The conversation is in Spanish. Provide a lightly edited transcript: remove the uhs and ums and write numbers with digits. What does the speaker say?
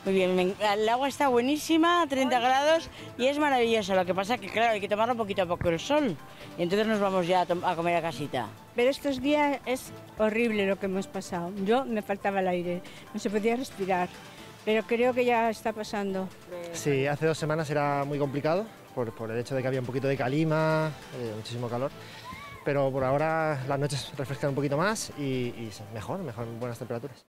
Muy bien, el agua está buenísima, 30 grados y es maravillosa. Lo que pasa es que, claro, hay que tomarlo poquito a poco el sol. Y entonces nos vamos ya a comer a casita. Pero estos días es horrible lo que hemos pasado. Yo me faltaba el aire, no se podía respirar, pero creo que ya está pasando. Sí, hace 2 semanas era muy complicado por el hecho de que había un poquito de calima, muchísimo calor. Pero por ahora las noches refrescan un poquito más y mejor, buenas temperaturas.